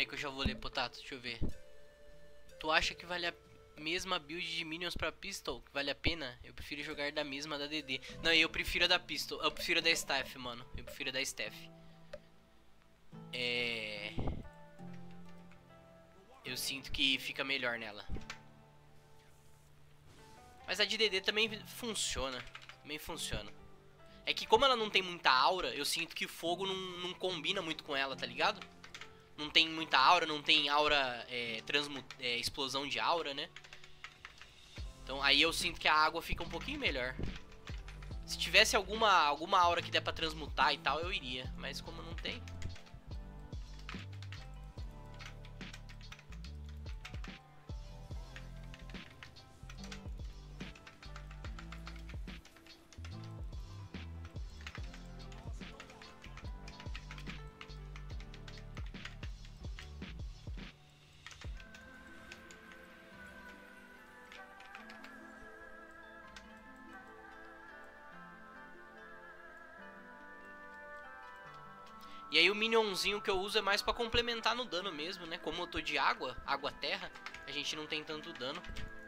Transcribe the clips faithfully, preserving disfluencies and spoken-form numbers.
aí que eu já vou ler, Potato, deixa eu ver. Tu acha que vale a mesma build de minions pra pistol? Que vale a pena? Eu prefiro jogar da mesma da D D. Não, eu prefiro a da pistol. Eu prefiro a da staff, mano. Eu prefiro a da staff. É... Eu sinto que fica melhor nela. Mas a de D D também funciona. Também funciona. É que como ela não tem muita aura, eu sinto que fogo não, não combina muito com ela, tá ligado? Não tem muita aura, não tem aura, é, transmut é, explosão de aura, né? Então aí eu sinto que a água fica um pouquinho melhor. Se tivesse alguma, alguma aura que der pra transmutar e tal, eu iria. Mas como não tem... E aí o minionzinho que eu uso é mais pra complementar no dano mesmo, né? Como eu tô de água, água-terra, a gente não tem tanto dano.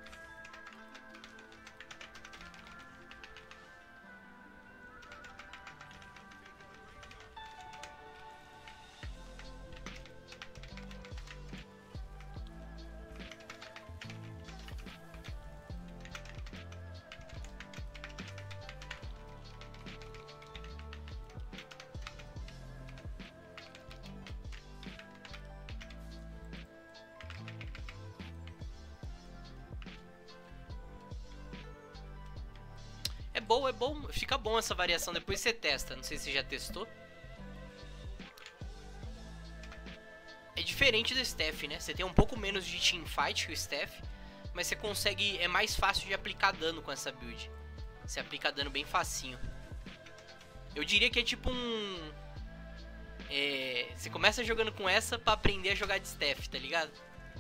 É bom, é bom, fica bom essa variação, depois você testa, não sei se você já testou. É diferente do Staff, né? Você tem um pouco menos de teamfight que o Staff, mas você consegue, é mais fácil de aplicar dano com essa build. Você aplica dano bem facinho. Eu diria que é tipo um... É, você começa jogando com essa pra aprender a jogar de Staff, tá ligado?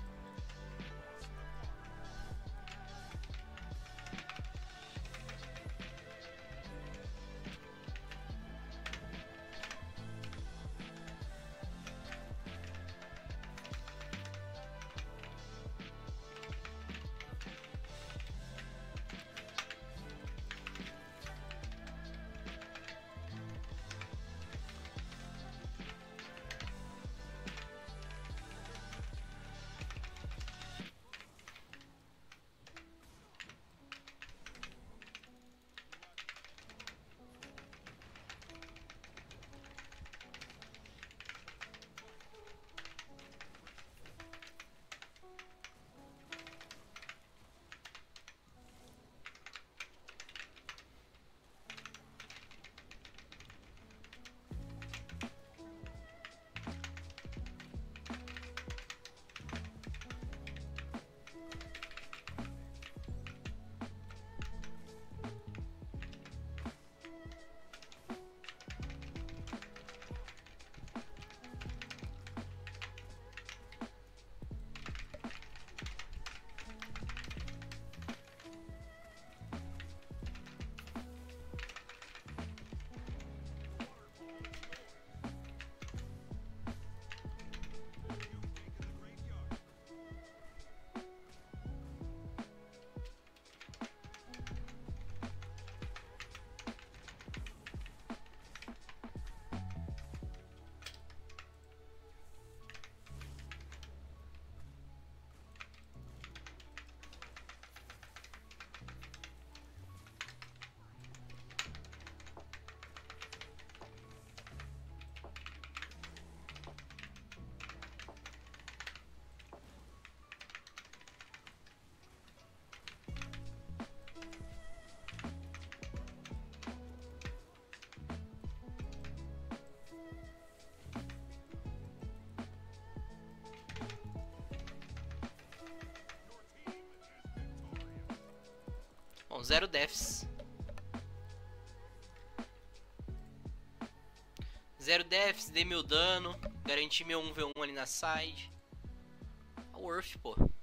Bom, zero deaths. Zero deaths, dei meu dano, garanti meu um v um ali na side. A Worth, pô.